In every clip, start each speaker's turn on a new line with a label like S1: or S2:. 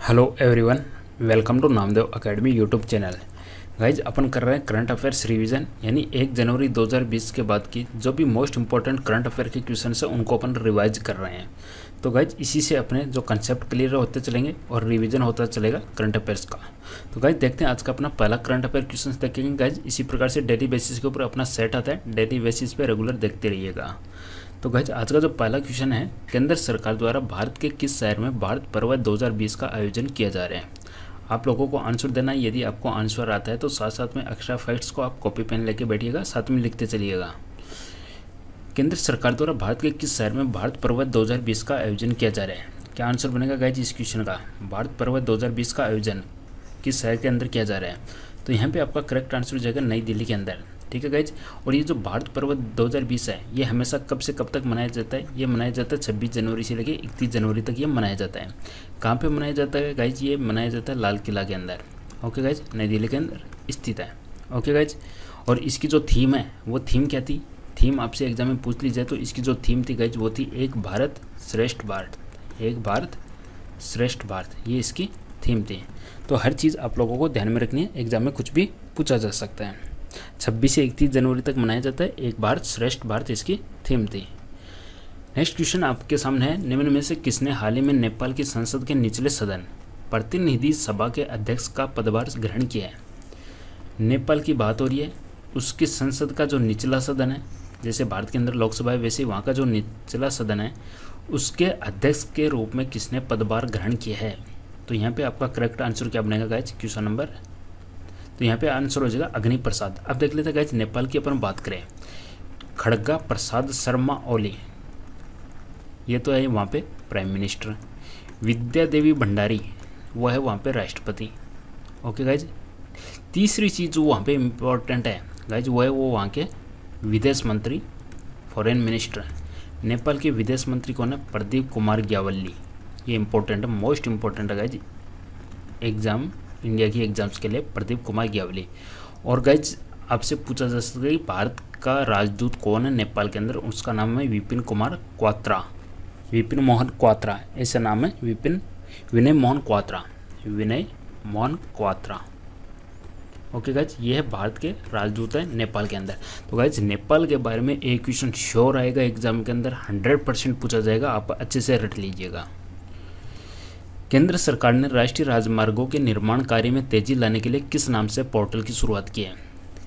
S1: Hello everyone, welcome to Namdev academy YouTube channel. Guys अपन कर रहे हैं करंट अफेयर्स रिवीजन, यानी 1 जनवरी 2020 के बाद की जो भी मोस्ट इंपॉर्टेंट करंट अफेयर के क्वेश्चन है उनको अपन रिवाइज कर रहे हैं। तो गाइज इसी से अपने जो कंसेप्ट क्लियर होते चलेंगे और रिवीजन होता चलेगा करंट अफेयर्स का। तो गाइज देखते हैं आज का अपना पहला करंट अफेयर क्वेश्चन देखेंगे। गाइज इसी प्रकार से डेली बेसिस के ऊपर अपना सेट आता है, डेली बेसिस पे रेगुलर देखते रहिएगा। तो गाइज आज का जो पहला क्वेश्चन है, केंद्र सरकार द्वारा भारत के किस शहर में भारत पर्व 2020 का आयोजन किया जा रहा है। आप लोगों को आंसर देना है। यदि आपको आंसर आता है तो साथ साथ में एक्स्ट्रा फैक्ट्स को आप कॉपी पेन लेके बैठिएगा, साथ में लिखते चलिएगा। केंद्र सरकार द्वारा भारत के किस शहर में भारत पर्व 2020 का आयोजन किया जा रहा है। क्या आंसर बनेगा गाइज इस क्वेश्चन का? भारत पर्व 2020 का आयोजन किस शहर के अंदर किया जा रहा है? तो यहाँ पे आपका करेक्ट आंसर हो जाएगा नई दिल्ली के अंदर। ठीक है गाइज। और ये जो भारत पर्व 2020 है, ये हमेशा कब से कब तक मनाया जाता है? ये मनाया जाता है 26 जनवरी से लेकर 31 जनवरी तक ये मनाया जाता है। कहाँ पे मनाया जाता है गाइज? ये मनाया जाता है लाल किला के अंदर। ओके गाइज, नई दिल्ली के अंदर स्थित है। Okay guys. और इसकी जो थीम है वो थीम क्या थी? थीम आपसे एग्जाम में पूछ ली जाए तो इसकी जो थीम थी गाइज वो थी एक भारत श्रेष्ठ भारत। एक भारत श्रेष्ठ भारत, ये इसकी थीम थी। तो हर चीज़ आप लोगों को ध्यान में रखनी है, एग्जाम में कुछ भी पूछा जा सकता है। 26 से 31 जनवरी तक मनाया जाता है, एक भारत श्रेष्ठ भारत इसकी थीम थी। नेक्स्ट क्वेश्चन आपके सामने है, निम्न में से किसने हाल ही में नेपाल की संसद के निचले सदन प्रतिनिधि सभा के अध्यक्ष का पदभार ग्रहण किया है? नेपाल की बात हो रही है, उसकी संसद का जो निचला सदन है, जैसे भारत के अंदर लोकसभा है वैसे वहाँ का जो निचला सदन है उसके अध्यक्ष के रूप में किसने पदभार ग्रहण किया है? तो यहाँ पे आपका करेक्ट आंसर क्या बनेगा गाइज क्वेश्चन नंबर? तो यहाँ पे आंसर हो जाएगा अग्नि प्रसाद। अब देख लेते हैं गाइज नेपाल की अपन बात करें, खड़गा प्रसाद शर्मा ओली, ये तो है वहाँ पे प्राइम मिनिस्टर। विद्या देवी भंडारी वो है वहाँ पे राष्ट्रपति। Okay guys. तीसरी चीज़ जो वहाँ पे इम्पोर्टेंट है गाइज वो है वो वहाँ के विदेश मंत्री, फॉरेन मिनिस्टर। नेपाल के विदेश मंत्री कौन है? प्रदीप कुमार ग्यावली। ये इंपॉर्टेंट है, मोस्ट इंपॉर्टेंट है गाइज एग्जाम, इंडिया की एग्जाम्स के लिए प्रदीप कुमार ग्यावली। और गाइज आपसे पूछा जा सकता है कि भारत का राजदूत कौन है नेपाल के अंदर? उसका नाम है विपिन कुमार क्वात्रा, विपिन मोहन क्वात्रा, ऐसा नाम है विनय मोहन क्वात्रा, विनय मोहन क्वात्रा। ओके गाइज, ये है भारत के राजदूत है नेपाल के अंदर। तो गाइज नेपाल के बारे में एक क्वेश्चन श्योर आएगा एग्जाम के अंदर, 100% पूछा जाएगा, आप अच्छे से रट लीजिएगा। केंद्र सरकार ने राष्ट्रीय राजमार्गों के निर्माण कार्य में तेजी लाने के लिए किस नाम से पोर्टल की शुरुआत की है?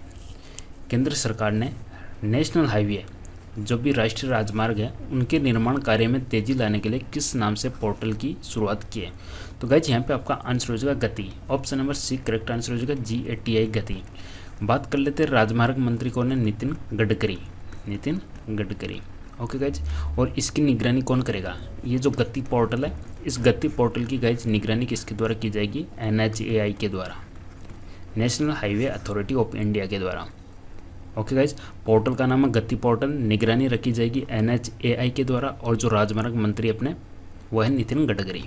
S1: केंद्र सरकार ने नेशनल हाईवे, जो भी राष्ट्रीय राजमार्ग है, उनके निर्माण कार्य में तेजी लाने के लिए किस नाम से पोर्टल की शुरुआत की है? तो गाइज यहाँ पे आपका आंसर हो जाएगा Gati. Option number C correct answer हो जाएगा GATI गति। बात कर लेते हैं राजमार्ग मंत्री कौन है? नितिन गडकरी, नितिन गडकरी। Okay guys. और इसकी निगरानी कौन करेगा? ये जो गति पोर्टल है, इस गति पोर्टल की गाइज निगरानी किसके द्वारा की जाएगी? NHAI के द्वारा, national highway authority of India के द्वारा। ओके गाइज, पोर्टल का नाम है गति पोर्टल, निगरानी रखी जाएगी NHAI के द्वारा, और जो राजमार्ग मंत्री अपने वो है नितिन गडकरी।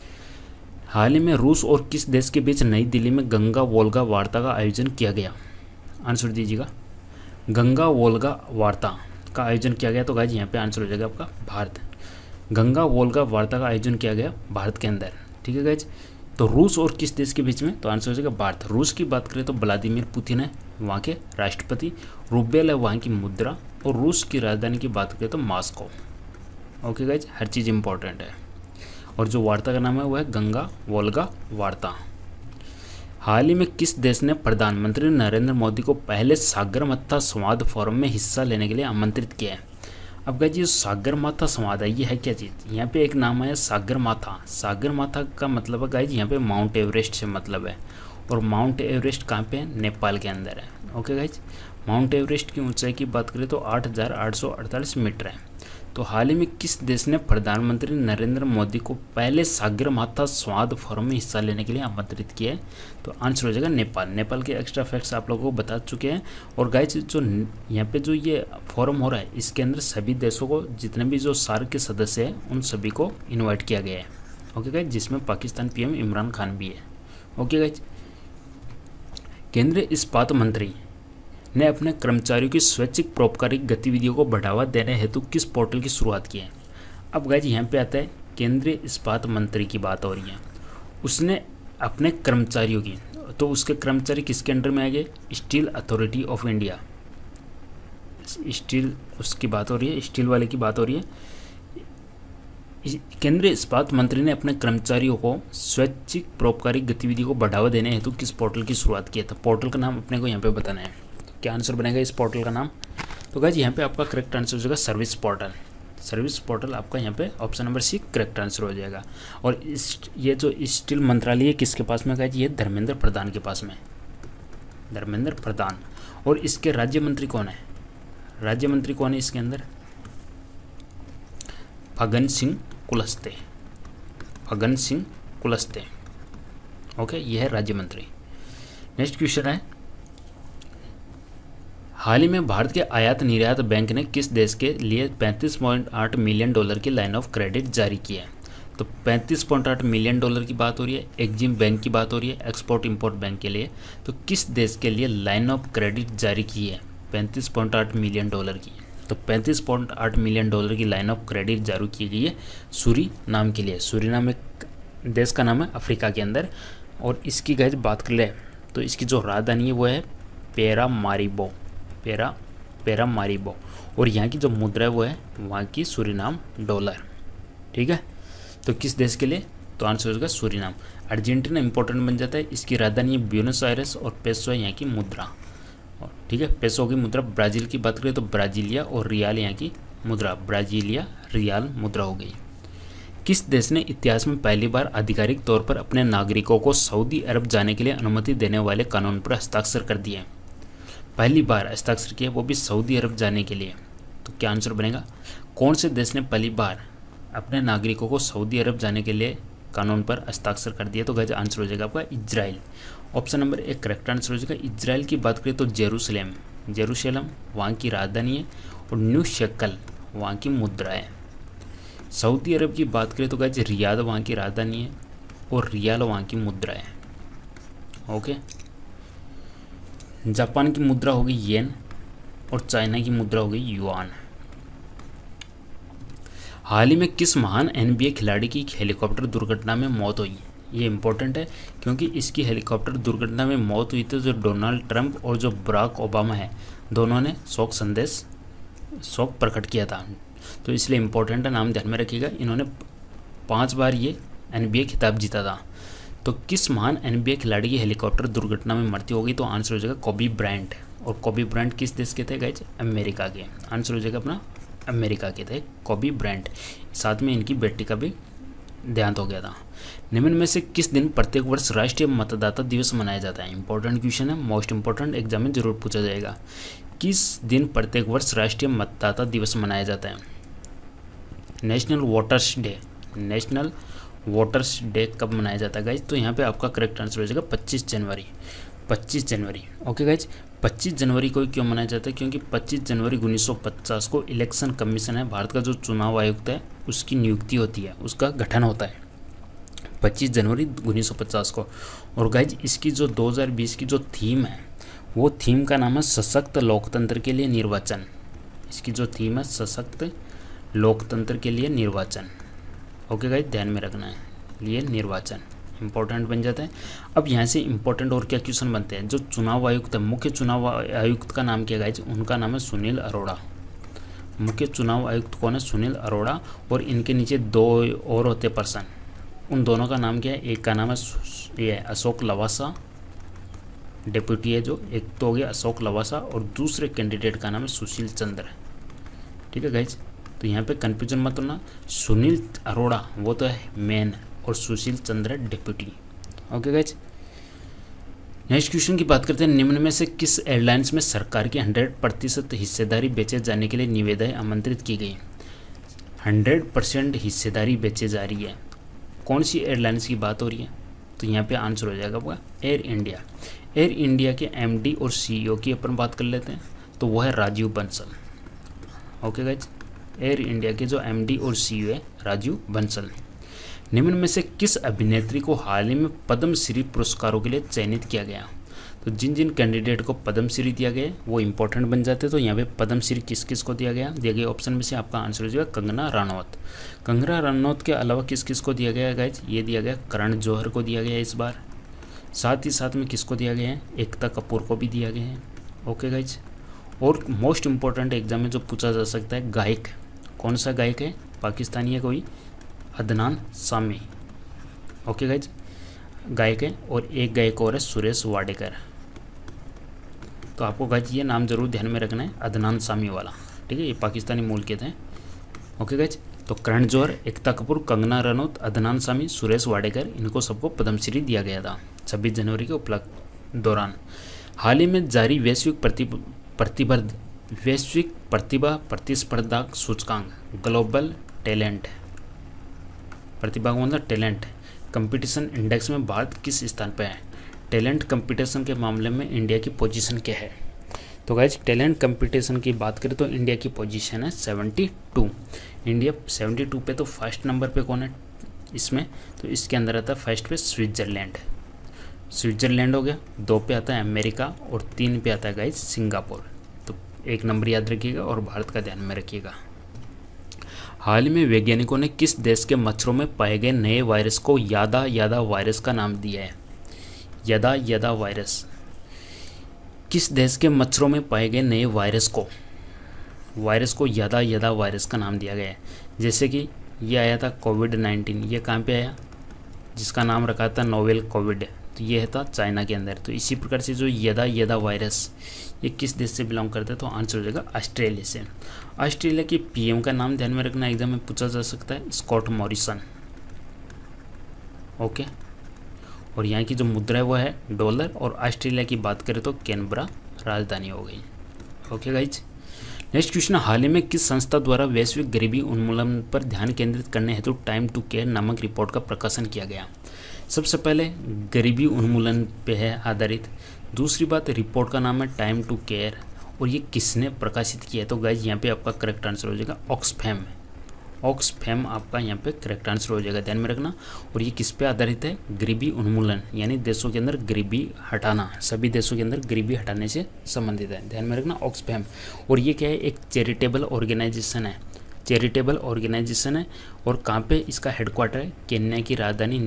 S1: हाल ही में रूस और किस देश के बीच नई दिल्ली में गंगा वोल्गा वार्ता का आयोजन किया गया? आंसर दीजिएगा। गंगा वोल्गा वार्ता का आयोजन किया गया, तो गाइज यहाँ पे आंसर हो जाएगा आपका भारत। गंगा वोल्गा वार्ता का आयोजन किया गया भारत के अंदर। ठीक है गाइज। तो रूस और किस देश के बीच में? तो आंसर हो जाएगा भारत। रूस की बात करें तो व्लादिमीर पुतिन है वहाँ के राष्ट्रपति, रूबेल है वहाँ की मुद्रा, और रूस की राजधानी की बात करें तो मॉस्को। ओके गाइज, हर चीज़ इंपॉर्टेंट है। और जो वार्ता का नाम है वो है गंगा वोल्गा वार्ता। हाल ही में किस देश ने प्रधानमंत्री नरेंद्र मोदी को पहले सागरमाथा संवाद फोरम में हिस्सा लेने के लिए आमंत्रित किया है? अब गाइज ये सागरमाथा संवाद है, ये है क्या चीज़? यहाँ पे एक नाम है सागरमाथा। सागरमाथा का मतलब है गाइज यहाँ पे माउंट एवरेस्ट से मतलब है, और माउंट एवरेस्ट कहाँ पे है? नेपाल के अंदर है। Okay guys. माउंट एवरेस्ट की ऊंचाई की बात करें तो 8,848 मीटर है। तो हाल ही में किस देश ने प्रधानमंत्री नरेंद्र मोदी को पहले सागरमाथा संवाद फोरम में हिस्सा लेने के लिए आमंत्रित किया है? तो आंसर हो जाएगा नेपाल। नेपाल के एक्स्ट्रा फैक्ट्स आप लोगों को बता चुके हैं। और गाइज जो यहाँ पे जो ये फोरम हो रहा है, इसके अंदर सभी देशों को, जितने भी जो सार्क के सदस्य हैं, उन सभी को इन्वाइट किया गया है। ओके गाइज, जिसमें पाकिस्तान PM इमरान खान भी है। Okay guys. केंद्रीय इस्पात मंत्री ने अपने कर्मचारियों की स्वैच्छिक परोपकारिक गतिविधियों को बढ़ावा देने हेतु किस पोर्टल की शुरुआत की है? अब गाइज यहाँ पे आता है केंद्रीय इस्पात मंत्री की बात हो रही है, उसने अपने कर्मचारियों की, तो उसके कर्मचारी किसके अंडर में आ गए? Steel authority of India. Steel उसकी बात हो रही है, स्टील वाले की बात हो रही है। केंद्रीय इस्पात मंत्री ने अपने कर्मचारियों को स्वैच्छिक परोपकारी गतिविधि को बढ़ावा देने हेतु किस पोर्टल की शुरुआत किया था? पोर्टल का नाम अपने को यहाँ पे बताना है। क्या आंसर बनेगा इस पोर्टल का नाम? तो गाइस यहाँ पे आपका करेक्ट आंसर हो जाएगा सर्विस पोर्टल। सर्विस पोर्टल आपका यहाँ पे option number C correct answer हो जाएगा। और ये जो स्टील मंत्रालय किसके पास में गाइस? ये धर्मेंद्र प्रधान के पास में, धर्मेंद्र प्रधान। और इसके राज्य मंत्री कौन है? राज्य मंत्री कौन है इसके अंदर? फग्गन सिंह कुलस्ते, फग्गन सिंह कुलस्ते। ओके, यह है राज्य मंत्री। नेक्स्ट क्वेश्चन है, हाल ही में भारत के आयात निर्यात बैंक ने किस देश के लिए 35.8 मिलियन डॉलर की लाइन ऑफ क्रेडिट जारी की है? तो 35.8 मिलियन डॉलर की बात हो रही है, एक्जिम बैंक की बात हो रही है, एक्सपोर्ट इंपोर्ट बैंक के लिए। तो किस देश के लिए लाइन ऑफ क्रेडिट जारी की है 35.8 मिलियन डॉलर की? तो 35.8 मिलियन डॉलर की लाइन ऑफ क्रेडिट जारी की गई है सूरीनाम के लिए। सूरीनाम एक देश का नाम है अफ्रीका के अंदर। और इसकी गाइस बात कर ले तो इसकी जो राजधानी है वो है पैरामारिबो, पैरामारिबो। और यहाँ की जो मुद्रा है वो है वहाँ की सूरीनाम डॉलर। ठीक है, तो किस देश के लिए? तो आंसर होगा सूरीनाम। अर्जेंटीना इंपॉर्टेंट बन जाता है, इसकी राजधानी है ब्यूनस आयरस और पेसो है यहाँ की मुद्रा। ठीक है, पेसो की मुद्रा। ब्राज़ील की बात करें तो ब्राजीलिया और रियाल यहाँ की मुद्रा, ब्राजीलिया रियाल मुद्रा हो गई। किस देश ने इतिहास में पहली बार आधिकारिक तौर पर अपने नागरिकों को सऊदी अरब जाने के लिए अनुमति देने वाले कानून पर हस्ताक्षर कर दिए? पहली बार हस्ताक्षर किया, वो भी सऊदी अरब जाने के लिए। तो क्या आंसर बनेगा? कौन से देश ने पहली बार अपने नागरिकों को सऊदी अरब जाने के लिए कानून पर हस्ताक्षर कर दिया? तो गाइस आंसर हो जाएगा आपका इजराइल। ऑप्शन नंबर एक करेक्ट आंसर हो जाएगा। इजराइल की बात करें तो जेरूसलेम, जेरूशलम वहाँ की राजधानी है और न्यू शेकल वहाँ की मुद्रा है। सऊदी अरब की बात करें तो गाइस रियाद वहाँ की राजधानी है और रियाल वहाँ की मुद्रा है। ओके, जापान की मुद्रा हो गई येन और चाइना की मुद्रा हो गई युआन। हाल ही में किस महान NBA खिलाड़ी की हेलीकॉप्टर दुर्घटना में मौत हुई? ये इंपॉर्टेंट है क्योंकि इसकी हेलीकॉप्टर दुर्घटना में मौत हुई थी जो डोनाल्ड ट्रंप और जो बराक ओबामा है, दोनों ने शोक प्रकट किया था। तो इसलिए इम्पोर्टेंट है, नाम ध्यान में रखिएगा। इन्होंने 5 बार ये NBA खिताब जीता था। तो किस महान NBA खिलाड़ी की हेलीकॉप्टर दुर्घटना में मृत्यु होगी? तो आंसर हो जाएगा कोबी ब्रायंट। और कोबी ब्रायंट किस देश के थे गाइस? अमेरिका के। आंसर हो जाएगा अपना अमेरिका के थे कोबी ब्रायंट। साथ में इनकी बेटी का भी देहांत हो गया था। निम्न में से किस दिन प्रत्येक वर्ष राष्ट्रीय मतदाता दिवस मनाया जाता है? इंपॉर्टेंट क्वेश्चन है, मोस्ट इंपॉर्टेंट, एग्जाम में जरूर पूछा जाएगा। किस दिन प्रत्येक वर्ष राष्ट्रीय मतदाता दिवस मनाया जाता है? National voters day. National voters day कब मनाया जाता है गाइज? तो यहाँ पे आपका करेक्ट आंसर हो जाएगा 25 जनवरी। 25 जनवरी। ओके गाइज, 25 जनवरी को क्यों मनाया जाता है? क्योंकि 25 जनवरी 1950 को इलेक्शन कमीशन है, भारत का जो चुनाव आयुक्त है उसकी नियुक्ति होती है, उसका गठन होता है 25 जनवरी 1950 को। और गाइज इसकी जो 2020 की जो थीम है वो थीम का नाम है सशक्त लोकतंत्र के लिए निर्वाचन। इसकी जो थीम है सशक्त लोकतंत्र के लिए निर्वाचन। ओके गाइज, ध्यान में रखना है, लिए निर्वाचन इंपॉर्टेंट बन जाता है। अब यहाँ से इंपॉर्टेंट और क्या क्वेश्चन बनते हैं? जो चुनाव आयुक्त है, मुख्य चुनाव आयुक्त का नाम क्या गाइज? उनका नाम है सुनील अरोड़ा। मुख्य चुनाव आयुक्त कौन है? सुनील अरोड़ा। और इनके नीचे 2 और होते पर्सन, उन दोनों का नाम क्या है? एक का नाम है ये अशोक लवासा, डिप्यूटी है जो, एक तो हो गया अशोक लवासा, और दूसरे कैंडिडेट का नाम है सुशील चंद्र। ठीक है गाइज, तो यहाँ पे कन्फ्यूजन मत होना। सुनील अरोड़ा वो तो है मेन और Sushil Chandra deputy. Okay guys, next question की बात करते हैं। निम्न में से किस एयरलाइंस में सरकार की 100% हिस्सेदारी बेचे जाने के लिए निविदाएं आमंत्रित की गई? 100% हिस्सेदारी बेचे जा रही है, कौन सी एयरलाइंस की बात हो रही है? तो यहाँ पे आंसर हो जाएगा आपका एयर इंडिया। एयर इंडिया के MD और CEO की अपन बात कर लेते हैं, तो वो है Rajiv Bansal. Okay guys, Air India के जो MD और CEO है राजीव बंसल। निम्न में से किस अभिनेत्री को हाल ही में पद्मश्री पुरस्कारों के लिए चयनित किया गया? तो जिन जिन कैंडिडेट को पद्मश्री दिया गया वो इंपॉर्टेंट बन जाते हैं। तो यहाँ पे पद्मश्री किस किस को दिया गया ऑप्शन में से आपका आंसर हो जाएगा कंगना रनौत। कंगना रनौत के अलावा किस किस को दिया गया है गाइज, ये दिया गया करण जौहर को दिया गया इस बार। साथ ही साथ में किसको दिया गया है, एकता कपूर को भी दिया गया है। ओके गाइज, और मोस्ट इम्पोर्टेंट एग्जाम में जो पूछा जा सकता है गायक, कौन सा गायक है, पाकिस्तानी है कोई, अदनान सामी। ओके गाइज, गायक है, और एक गायक और है सुरेश वाडेकर। तो आपको गाइज ये नाम जरूर ध्यान में रखना है, अदनान सामी वाला, ठीक है, ये पाकिस्तानी मूल के थे। ओके गाइज, तो करण जौहर, एकता कपूर, कंगना रनौत, अदनान सामी, सुरेश वाडेकर, इनको सबको पद्मश्री दिया गया था 26 जनवरी के उपलक्ष्य दौरान। हाल ही में जारी वैश्विक प्रतिभा प्रतिस्पर्धा सूचकांक ग्लोबल टैलेंट प्रतिभा मतलब टैलेंट कंपटीशन इंडेक्स में भारत किस स्थान पर है। टैलेंट कंपटीशन के मामले में इंडिया की पोजीशन क्या है। तो गाइज टैलेंट कंपटीशन की बात करें तो इंडिया की पोजीशन है 72। इंडिया 72 पे। तो फर्स्ट नंबर पे कौन है इसमें, तो इसके अंदर आता है फर्स्ट पे स्विट्जरलैंड हो गया, 2 पे आता है अमेरिका, और 3 पे आता है गाइज सिंगापुर। तो 1 नंबर याद रखिएगा और भारत का ध्यान में रखिएगा। हाल ही में वैज्ञानिकों ने किस देश के मच्छरों में पाए गए नए वायरस को यादा वायरस का नाम दिया है। यादा वायरस, किस देश के मच्छरों में पाए गए नए वायरस को यादा वायरस का नाम दिया गया है। जैसे कि ये आया था कोविड-19, ये कहाँ पे आया, जिसका नाम रखा था नोवेल कोविड, तो ये था चाइना के अंदर। तो इसी प्रकार से जो यादा वायरस ये किस देश से बिलोंग करता है, तो आंसर हो जाएगा ऑस्ट्रेलिया से। ऑस्ट्रेलिया की पीएम का नाम ध्यान में रखना, एग्जाम में पूछा जा सकता है, स्कॉट मॉरिसन। ओके, और यहाँ की जो मुद्रा है वो है डॉलर, और ऑस्ट्रेलिया की बात करें तो कैनबरा राजधानी हो गई। ओके गाइज, नेक्स्ट क्वेश्चन, हाल ही में किस संस्था द्वारा वैश्विक गरीबी उन्मूलन पर ध्यान केंद्रित करने हेतु टाइम टू केयर नामक रिपोर्ट का प्रकाशन किया गया। सबसे पहले गरीबी उन्मूलन पे है आधारित, दूसरी बात रिपोर्ट का नाम है टाइम टू केयर, और ये किसने प्रकाशित किया है। तो गाइज यहाँ पे आपका करेक्ट आंसर हो जाएगा ऑक्सफैम आपका यहाँ पे करेक्ट आंसर हो जाएगा, ध्यान में रखना। और ये किस पे आधारित है, गरीबी उन्मूलन, यानी देशों के अंदर गरीबी हटाना, सभी देशों के अंदर गरीबी हटाने से संबंधित है, ध्यान में रखना ऑक्सफैम। और ये क्या है, एक चैरिटेबल ऑर्गेनाइजेशन है, और कहाँ पे इसका हेडक्वार्टर है, केन्या की राजधानी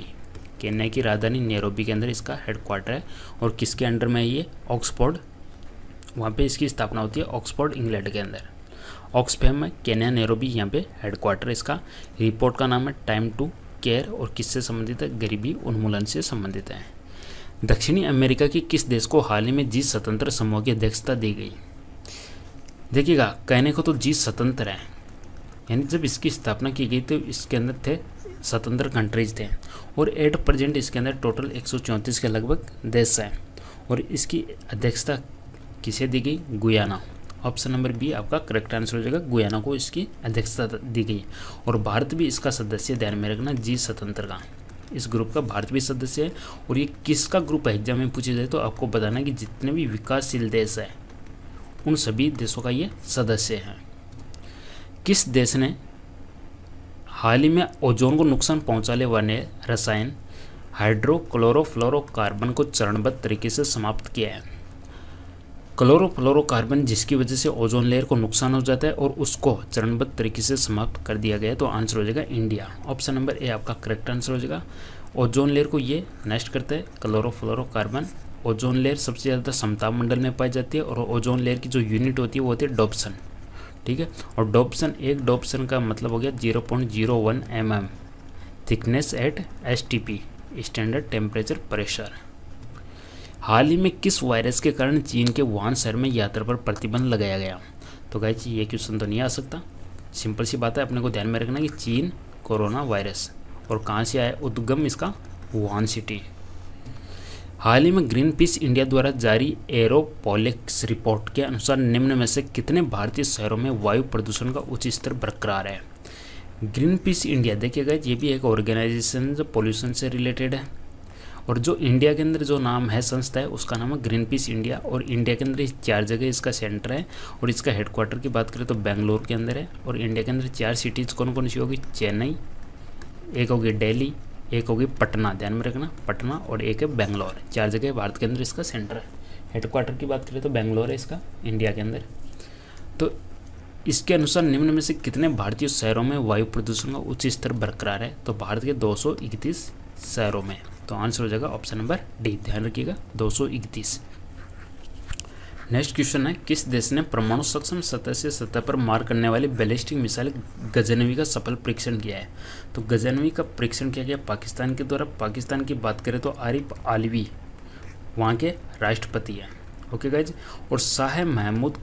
S1: नैरोबी के अंदर इसका हेडक्वार्टर है। और किसके अंडर में है ये, ऑक्सफोर्ड, वहाँ पे इसकी स्थापना होती है ऑक्सफोर्ड इंग्लैंड के अंदर। ऑक्सफैम में केन्या नैरोबी यहाँ पे हेडक्वार्टर है इसका। रिपोर्ट का नाम है टाइम टू केयर, और किससे संबंधित है, गरीबी उन्मूलन से संबंधित है। दक्षिणी अमेरिका की किस देश को हाल ही में जी स्वतंत्र समूह की अध्यक्षता दी गई। देखिएगा, कहने को तो जी स्वतंत्र है, यानी जब इसकी स्थापना की गई तो इसके अंदर थे स्वतंत्र कंट्रीज थे, और एट प्रेजेंट इसके अंदर टोटल 134 के लगभग देश हैं। और इसकी अध्यक्षता किसे दी गई, गुयाना। ऑप्शन नंबर बी आपका करेक्ट आंसर हो जाएगा, गुयाना को इसकी अध्यक्षता दी गई। और भारत भी इसका सदस्य, ध्यान में रखना, जी स्वतंत्र का, इस ग्रुप का भारत भी सदस्य है। और ये किसका ग्रुप है, एग्जाम में पूछे जाए तो आपको बताना है कि जितने भी विकासशील देश हैं उन सभी देशों का ये सदस्य है। किस देश ने हाल ही में ओजोन को नुकसान पहुंचाने वाले रसायन हाइड्रोक्लोरोफ्लोरोकार्बन को चरणबद्ध तरीके से समाप्त किया है। क्लोरोफ्लोरोकार्बन जिसकी वजह से ओजोन लेयर को नुकसान हो जाता है, और उसको चरणबद्ध तरीके से समाप्त कर दिया गया, तो आंसर हो जाएगा इंडिया। ऑप्शन नंबर ए आपका करेक्ट आंसर हो जाएगा। ओजोन लेयर को ये नष्ट करता है क्लोरोफ्लोरोकार्बन। ओजोन लेयर सबसे ज़्यादा समताप मंडल में पाई जाती है, और ओजोन लेयर की जो यूनिट होती है वो होती है डॉप्सन, ठीक है। और डॉप्सन, एक डॉप्सन का मतलब हो गया 0.01 mm thickness at STP, standard temperature pressure. हाल ही में किस वायरस के कारण चीन के वुहान शहर में यात्रा पर प्रतिबंध लगाया गया। तो गाइस ये क्वेश्चन तो नहीं आ सकता, सिंपल सी बात है, अपने को ध्यान में रखना कि चीन कोरोना वायरस, और कहाँ से आया, उद्गम इसका वुहान सिटी। हाल ही में ग्रीन पीस इंडिया द्वारा जारी एरोपोलिक्स रिपोर्ट के अनुसार निम्न में से कितने भारतीय शहरों में वायु प्रदूषण का उच्च स्तर बरकरार है। ग्रीन पीस इंडिया देखिएगा, ये भी एक ऑर्गेनाइजेशन जो पोल्यूशन से रिलेटेड है, और जो इंडिया के अंदर जो नाम है, संस्था है, उसका नाम है ग्रीन पीस इंडिया। और इंडिया के अंदर 4 जगह इसका सेंटर है, और इसका हेडक्वार्टर की बात करें तो बेंगलोर के अंदर है। और इंडिया के अंदर 4 सिटीज़ कौन कौन सी होगी, चेन्नई, एक होगी दिल्ली, एक होगी पटना, ध्यान में रखना, पटना, और एक है बेंगलोर। 4 जगह भारत के अंदर इसका सेंटर है। हेडक्वार्टर की बात करें तो बेंगलोर है इसका, इंडिया के अंदर। तो इसके अनुसार निम्न में से कितने भारतीय शहरों में वायु प्रदूषण का उच्च स्तर बरकरार है? तो भारत के 231 शहरों में। तो आंसर हो जाएगा ऑप्शन नंबर डी, ध्यान रखिएगा 231। नेक्स्ट क्वेश्चन है, किस देश ने परमाणु सक्षम सतह से सतह पर मार करने वाली बैलिस्टिक मिसाइल गजनवी का सफल परीक्षण किया है? तो गजनवी का परीक्षण किया गया पाकिस्तान के द्वारा। पाकिस्तान की बात करें तो आरिफ आलवी वहाँ के राष्ट्रपति हैं। Okay guys. और शाह महमूद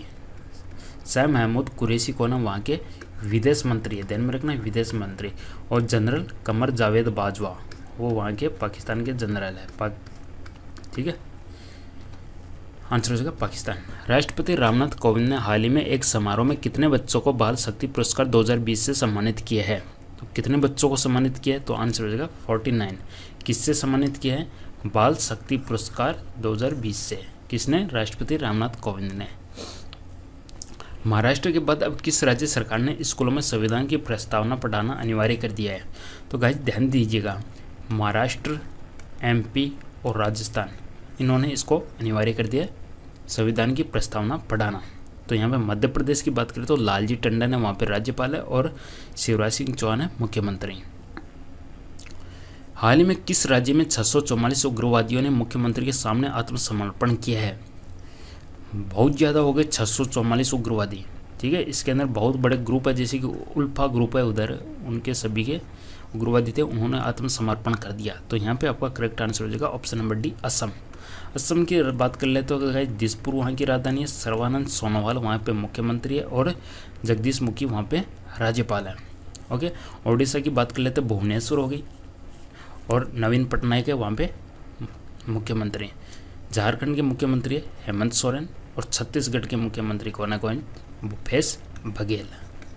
S1: कुरैशी को ना वहाँ के विदेश मंत्री है, ध्यान में रखना, विदेश मंत्री। और जनरल कमर जावेद बाजवा वो वहाँ के पाकिस्तान के जनरल है। ठीक है, आंसर हो जाएगा पाकिस्तान। राष्ट्रपति रामनाथ कोविंद ने हाल ही में एक समारोह में कितने बच्चों को बाल शक्ति पुरस्कार 2020 से सम्मानित किया है? तो कितने बच्चों को सम्मानित किया है? तो आंसर हो जाएगा 49। किससे सम्मानित किया है? बाल शक्ति पुरस्कार 2020 से। किसने? राष्ट्रपति रामनाथ कोविंद ने। महाराष्ट्र के बाद अब किस राज्य सरकार ने स्कूलों में संविधान की प्रस्तावना पढ़ाना अनिवार्य कर दिया है? तो गाइस ध्यान दीजिएगा, महाराष्ट्र, एमपी और राजस्थान, इन्होंने इसको अनिवार्य कर दिया है संविधान की प्रस्तावना पढ़ाना। तो यहाँ पे मध्य प्रदेश की बात करें तो लालजी टंडन है वहाँ पे राज्यपाल है और शिवराज सिंह चौहान है मुख्यमंत्री। हाल ही में किस राज्य में 644 उग्रवादियों ने मुख्यमंत्री के सामने आत्मसमर्पण किया है? बहुत ज़्यादा हो गए 644 उग्रवादी। ठीक है, इसके अंदर बहुत बड़े ग्रुप है, जैसे कि उल्फा ग्रुप है उधर, उनके सभी के उग्रवादी थे, उन्होंने आत्मसमर्पण कर दिया। तो यहाँ पे आपका करेक्ट आंसर हो जाएगा option number D, Assam. Assam की बात कर ले तो दिसपुर वहाँ की राजधानी है, सर्बानंद सोनोवाल वहाँ पे मुख्यमंत्री है और जगदीश मुखी वहाँ पे राज्यपाल है। ओके, ओडिशा की बात कर लेते तो भुवनेश्वर हो गई और नवीन पटनायक है वहाँ पे मुख्यमंत्री। झारखंड के मुख्यमंत्री है हेमंत सोरेन और छत्तीसगढ़ के मुख्यमंत्री कौन है? भूपेश बघेल।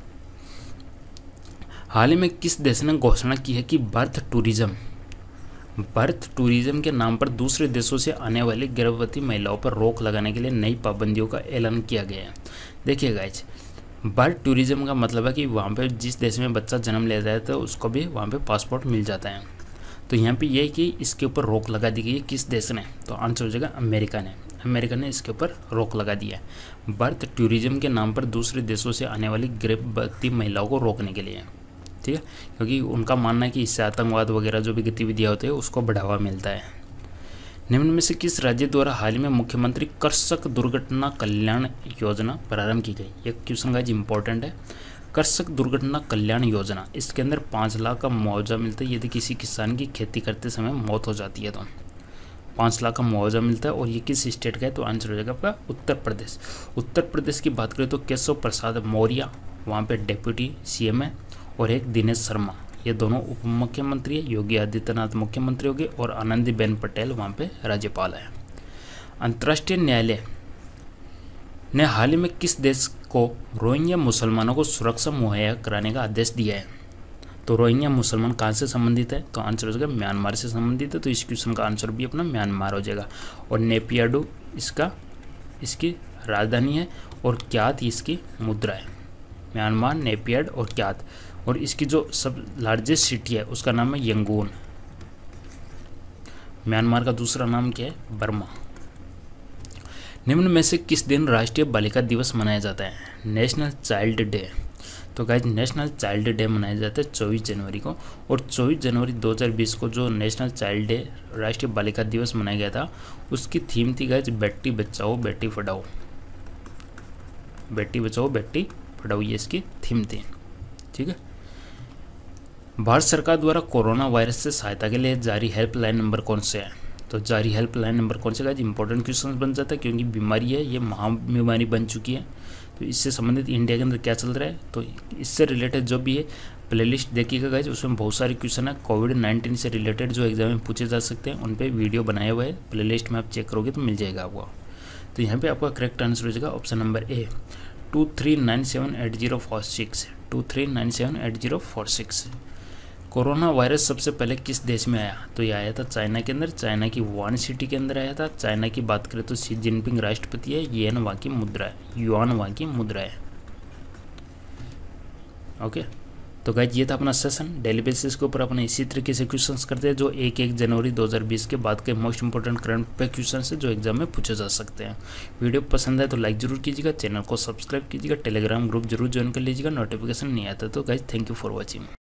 S1: हाल ही में किस देश ने घोषणा की है कि बर्थ टूरिज्म के नाम पर दूसरे देशों से आने वाली गर्भवती महिलाओं पर रोक लगाने के लिए नई पाबंदियों का ऐलान किया गया है? देखिए गाइज, बर्थ टूरिज्म का मतलब है कि वहाँ पे जिस देश में बच्चा जन्म ले जाए तो उसको भी वहाँ पे पासपोर्ट मिल जाता है। तो यहाँ पे ये कि इसके ऊपर रोक लगा दी गई है किस देश ने? तो आंसर हो जाएगा अमेरिका ने। अमेरिका ने इसके ऊपर रोक लगा दिया है बर्थ टूरिज्म के नाम पर दूसरे देशों से आने वाली गर्भवती महिलाओं को रोकने के लिए। ठीक है, क्योंकि उनका मानना है कि इससे आतंकवाद वगैरह जो भी गतिविधियाँ होती है उसको बढ़ावा मिलता है। निम्न में से किस राज्य द्वारा हाल ही में मुख्यमंत्री कृषक दुर्घटना कल्याण योजना प्रारंभ की गई? ये क्वेश्चन गाइस इंपॉर्टेंट है। कृषक दुर्घटना कल्याण योजना, इसके अंदर 5 लाख का मुआवजा मिलता है यदि किसी किसान की खेती करते समय मौत हो जाती है तो 5 लाख का मुआवजा मिलता है। और ये किस स्टेट का है? तो आंसर हो जाएगा आपका उत्तर प्रदेश। उत्तर प्रदेश की बात करें तो केशव प्रसाद मौर्य वहाँ पे डेप्यूटी सीएम है और एक दिनेश शर्मा, ये दोनों उप मुख्यमंत्री है। योगी आदित्यनाथ मुख्यमंत्री हो गए और आनंदीबेन पटेल वहाँ पे राज्यपाल है। अंतर्राष्ट्रीय न्यायालय ने हाल ही में किस देश को रोहिंग्या मुसलमानों को सुरक्षा मुहैया कराने का आदेश दिया है? तो रोहिंग्या मुसलमान कहाँ से संबंधित है? तो आंसर हो जाएगा म्यांमार से संबंधित है। तो इस क्वेश्चन का आंसर भी अपना म्यांमार हो जाएगा। और नेपियाडू इसकी राजधानी है और क्यात इसकी मुद्रा है। म्यांमार, नेपियाड और क्यात। और इसकी जो सब लार्जेस्ट सिटी है उसका नाम है यंगून। म्यांमार का दूसरा नाम क्या है? बर्मा। निम्न में से किस दिन राष्ट्रीय बालिका दिवस मनाया जाता है? National child day. तो गाइज नेशनल चाइल्ड डे मनाया जाता है 24 जनवरी को। और 24 जनवरी 2020 को जो नेशनल चाइल्ड डे राष्ट्रीय बालिका दिवस मनाया गया था उसकी थीम थी गाइज बेटी बचाओ बेटी पढ़ाओ। बेटी बचाओ बेटी पढ़ाओ, ये इसकी थीम थी। ठीक है, भारत सरकार द्वारा कोरोना वायरस से सहायता के लिए जारी हेल्पलाइन नंबर कौन से है? तो जारी हेल्पलाइन नंबर कौन से? गाइज इंपॉर्टेंट क्वेश्चन बन जाता है क्योंकि बीमारी है, ये महाबीमारी बन चुकी है। तो इससे संबंधित इंडिया के अंदर क्या चल रहा है, तो इससे रिलेटेड जो भी है प्लेलिस्ट देखिएगा गाइज, उसमें बहुत सारे क्वेश्चन है कोविड-19 से रिलेटेड जो एग्जाम में पूछे जा सकते हैं, उन पर वीडियो बनाया हुआ है। प्लेलिस्ट में आप चेक करोगे तो मिल जाएगा आपको। तो यहाँ पे आपका करेक्ट आंसर हो जाएगा option number A 23978046। 23978046। Corona virus सबसे पहले किस देश में आया? तो ये आया था चाइना के अंदर, चाइना की वुहान सिटी के अंदर आया था। चाइना की बात करें तो शी जिनपिंग राष्ट्रपति है, येन वहाँ की मुद्रा है, युआन वहाँ की मुद्रा है। ओके, तो गाइज ये था अपना सेशन। डेली बेसिस के ऊपर अपन इसी तरीके से क्वेश्चंस करते हैं जो 1 जनवरी 2020 के बाद के मोस्ट इंपॉर्टेंट करंट पे क्वेश्चन है जो एग्जाम में पूछे जा सकते हैं। वीडियो पसंद है तो लाइक जरूर कीजिएगा, चैनल को सब्सक्राइब कीजिएगा, टेलीग्राम ग्रुप जरूर ज्वाइन कर लीजिएगा, नोटिफिकेशन नहीं आता तो guys thank you for watching.